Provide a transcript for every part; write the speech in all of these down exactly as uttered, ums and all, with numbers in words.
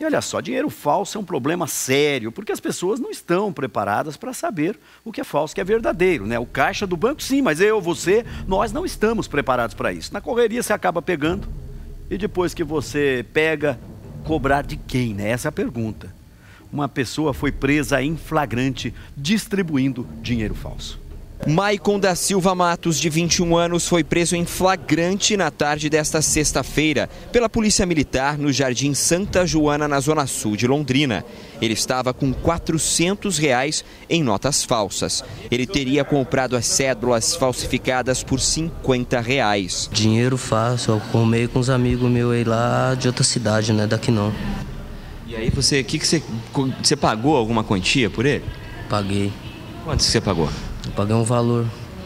E olha só, dinheiro falso é um problema sério, porque as pessoas não estão preparadas para saber o que é falso, o que é verdadeiro, né? O caixa do banco sim, mas eu, você, nós não estamos preparados para isso. Na correria você acaba pegando e depois que você pega, cobrar de quem, né? Essa é a pergunta. Uma pessoa foi presa em flagrante distribuindo dinheiro falso. Maicon da Silva Matos, de vinte e um anos, foi preso em flagrante na tarde desta sexta-feira pela Polícia Militar no Jardim Santa Joana, na Zona Sul de Londrina. Ele estava com quatrocentos reais em notas falsas. Ele teria comprado as cédulas falsificadas por cinquenta reais. Dinheiro fácil, eu comei com uns amigos meus aí lá de outra cidade, né? Daqui não. E aí você, que que você, você pagou alguma quantia por ele? Paguei. Quanto você pagou? Eu paguei um valor.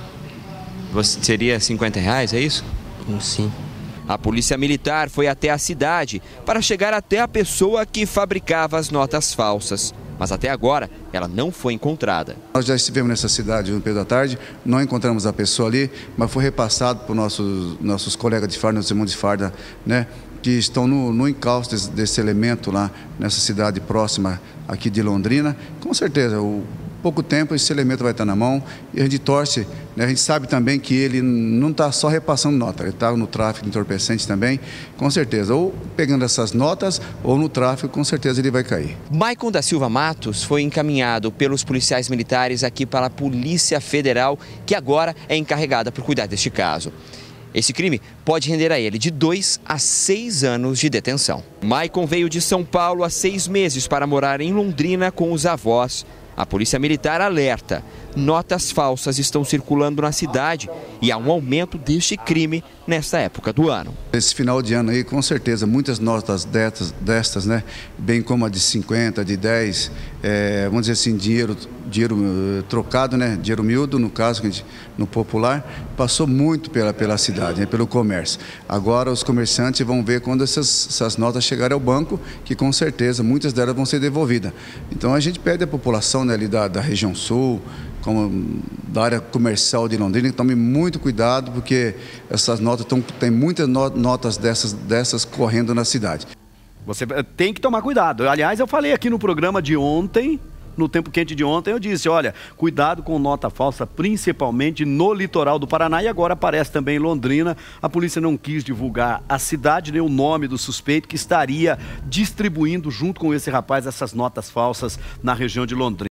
Você seria cinquenta reais, é isso? Sim. A Polícia Militar foi até a cidade para chegar até a pessoa que fabricava as notas falsas. Mas até agora, ela não foi encontrada. Nós já estivemos nessa cidade no período da tarde, não encontramos a pessoa ali, mas foi repassado por nossos, nossos colegas de farda, nossos irmãos de farda, né, que estão no, no encalço desse, desse elemento lá, nessa cidade próxima aqui de Londrina. Com certeza, o pouco tempo esse elemento vai estar na mão e a gente torce, né? A gente sabe também que ele não está só repassando nota, ele está no tráfico de entorpecentes também, com certeza, ou pegando essas notas ou no tráfico, com certeza ele vai cair. Maicon da Silva Matos foi encaminhado pelos policiais militares aqui para a Polícia Federal, que agora é encarregada por cuidar deste caso. Esse crime pode render a ele de dois a seis anos de detenção. Maicon veio de São Paulo há seis meses para morar em Londrina com os avós. A Polícia Militar alerta: notas falsas estão circulando na cidade e há um aumento deste crime nesta época do ano. Esse final de ano aí, com certeza, muitas notas destas, destas, né, bem como a de cinquenta, de dez, é, vamos dizer assim, dinheiro, dinheiro uh, trocado, né, dinheiro miúdo, no caso, que a gente, no popular, passou muito pela, pela cidade, né, pelo comércio. Agora os comerciantes vão ver quando essas, essas notas chegarem ao banco, que com certeza muitas delas vão ser devolvidas. Então a gente pede à população, né, ali da, da região sul, como da área comercial de Londrina, que tome muito cuidado, porque essas notas tão, tem muitas notas dessas, dessas correndo na cidade. Você tem que tomar cuidado. Aliás, eu falei aqui no programa de ontem, no Tempo Quente de ontem, eu disse, olha, cuidado com nota falsa, principalmente no litoral do Paraná, e agora aparece também em Londrina. A polícia não quis divulgar a cidade nem o nome do suspeito que estaria distribuindo junto com esse rapaz essas notas falsas na região de Londrina.